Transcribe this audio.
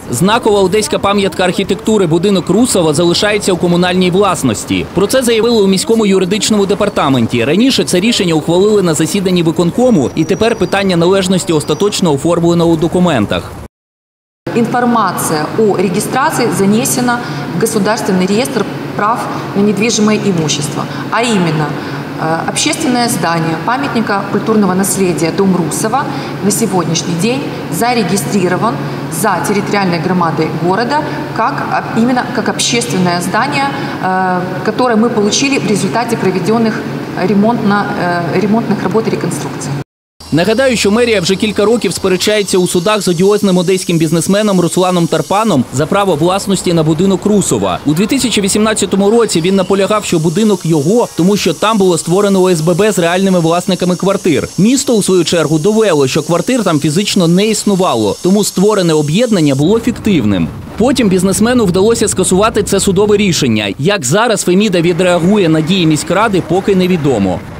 Знакова одеська пам'ятка архітектури будинок Русова залишається у комунальній власності. Про це заявили у міському юридичному департаменті. Раніше це рішення ухвалили на засіданні виконкому, і тепер питання належності остаточно оформлено у документах. Информация о регистрации занесена в Государственный реестр прав на недвижимое имущество, а именно общественное здание памятника культурного наследия Дом Русова на сегодняшний день зарегистрирован за территориальной громадой города именно как общественное здание, которое мы получили в результате проведенных ремонтных работ и реконструкций. Нагадаю, що мерія вже кілька років сперечається у судах з одіозним одеським бізнесменом Русланом Тарпаном за право власності на будинок Русова. У 2018 році він наполягав, що будинок його, тому що там було створено ОСББ з реальними власниками квартир. Місто, у свою чергу, довело, що квартир там фізично не існувало, тому створене об'єднання було фіктивним. Потім бізнесмену вдалося скасувати це судове рішення. Як зараз Феміда відреагує на дії міськради, поки невідомо.